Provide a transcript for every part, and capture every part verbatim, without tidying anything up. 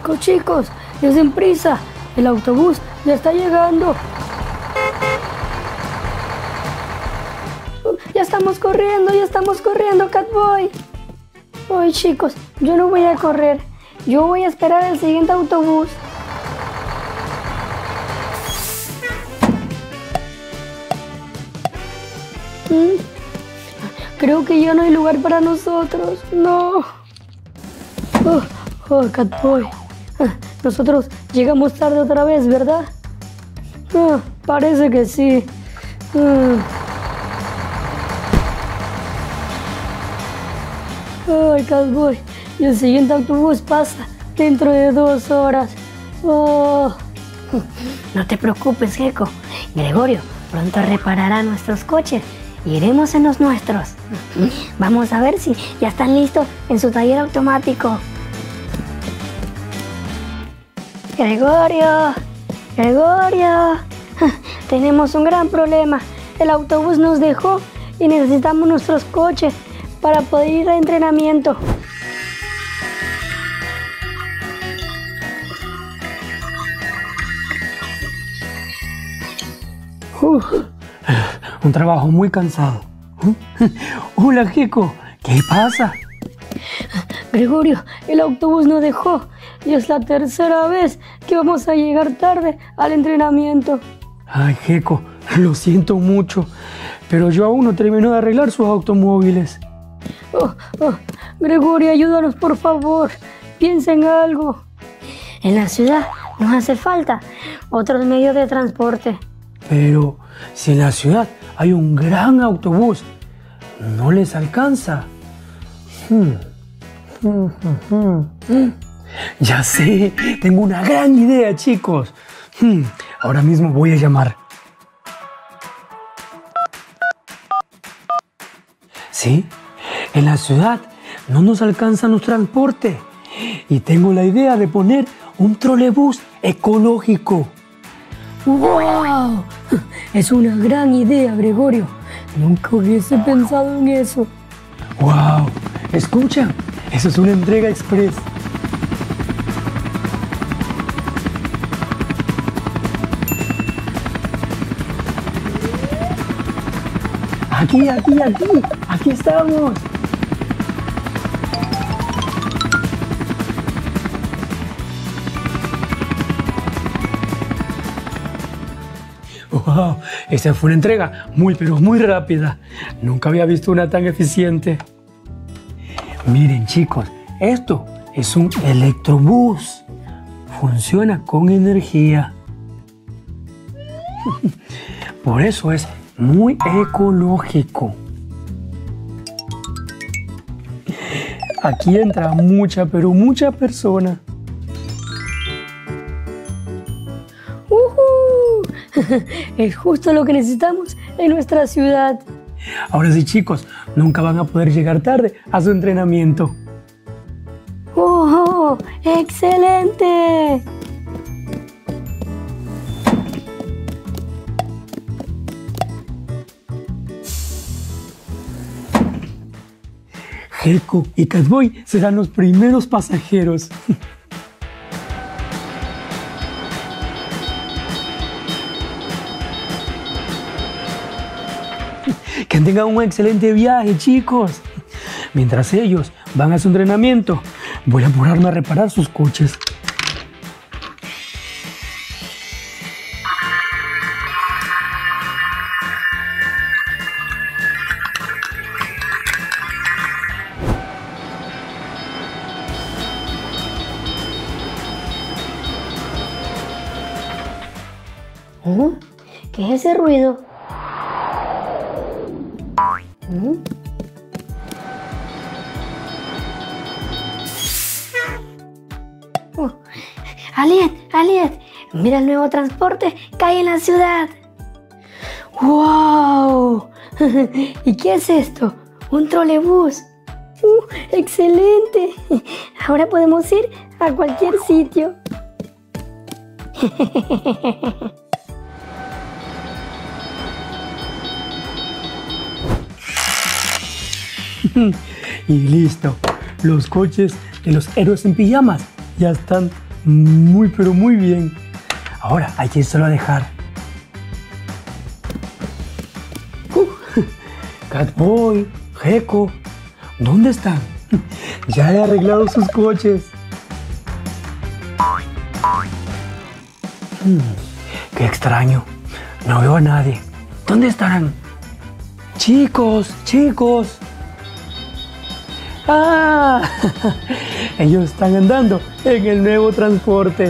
Chicos, chicos, den prisa. El autobús ya está llegando. Ya estamos corriendo, ya estamos corriendo, Catboy. Ay, chicos, yo no voy a correr. Yo voy a esperar el siguiente autobús. ¿Mm? Creo que ya no hay lugar para nosotros. No. Oh, oh, Catboy. Nosotros llegamos tarde otra vez, ¿verdad? Ah, parece que sí. Ah. Ay, Catboy. Y el siguiente autobús pasa dentro de dos horas. Oh. No te preocupes, Gecko. Gregorio pronto reparará nuestros coches y iremos en los nuestros. Vamos a ver si ya están listos en su taller automático. Gregorio, Gregorio, tenemos un gran problema. El autobús nos dejó y necesitamos nuestros coches para poder ir a entrenamiento. Uf, un trabajo muy cansado. Hola, Gecko, ¿qué pasa? Gregorio, el autobús nos dejó y es la tercera vez que vamos a llegar tarde al entrenamiento. Ay, Gecko, lo siento mucho, pero yo aún no termino de arreglar sus automóviles. Oh, oh, Gregorio, ayúdanos por favor, piensa en algo. En la ciudad nos hace falta otros medios de transporte. Pero si en la ciudad hay un gran autobús, ¿no les alcanza? Hmm. Hmm, hmm, hmm. Ya sé, tengo una gran idea, chicos. Hmm. Ahora mismo voy a llamar. ¿Sí? En la ciudad no nos alcanzan los transportes y tengo la idea de poner un trolebús ecológico. ¡Wow! Es una gran idea, Gregorio. Nunca hubiese pensado en eso. ¡Wow! Escucha, eso es una entrega express. Aquí, aquí, aquí, aquí estamos. Wow, esa fue una entrega muy, pero muy rápida. Nunca había visto una tan eficiente. Miren, chicos, esto es un electrobús. Funciona con energía. Por eso es muy ecológico. Aquí entra mucha, pero mucha persona. Es justo lo que necesitamos en nuestra ciudad. Ahora sí, chicos, nunca van a poder llegar tarde a su entrenamiento. ¡Oh, excelente! Gecko y Catboy serán los primeros pasajeros. Que tengan un excelente viaje, chicos. Mientras ellos van a su entrenamiento, voy a apurarme a reparar sus coches. ¿Mm? ¿Qué es ese ruido? ¿Mm? Uh, Aliet, Aliet, mira el nuevo transporte que hay en la ciudad. ¡Wow! ¿Y qué es esto? Un trolebús. Uh, ¡Excelente! Ahora podemos ir a cualquier sitio. Y listo, los coches de los héroes en pijamas ya están Muy, pero muy bien. Ahora hay que irse a dejar. Uh, Catboy, Gecko, ¿dónde están? Ya he arreglado sus coches. Hmm, qué extraño. No veo a nadie. ¿Dónde estarán? Chicos, chicos. ¡Ah! Ellos están andando en el nuevo transporte.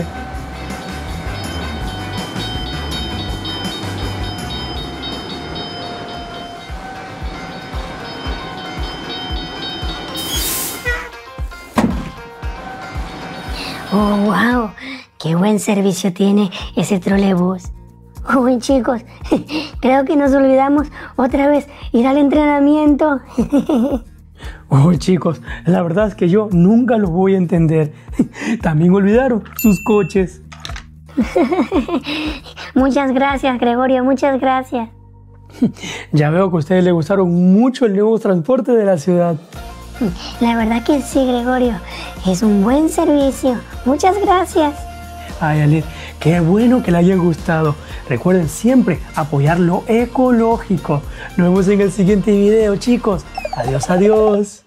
Oh, wow, qué buen servicio tiene ese trolebús. Uy, chicos, creo que nos olvidamos otra vez ir al entrenamiento. Oh, chicos, la verdad es que yo nunca los voy a entender. También olvidaron sus coches. Muchas gracias, Gregorio, muchas gracias. Ya veo que a ustedes les gustaron mucho el nuevo transporte de la ciudad. La verdad que sí, Gregorio, es un buen servicio. Muchas gracias. Ay, Ale, qué bueno que le hayan gustado. Recuerden siempre apoyar lo ecológico. Nos vemos en el siguiente video, chicos. Adiós, adiós.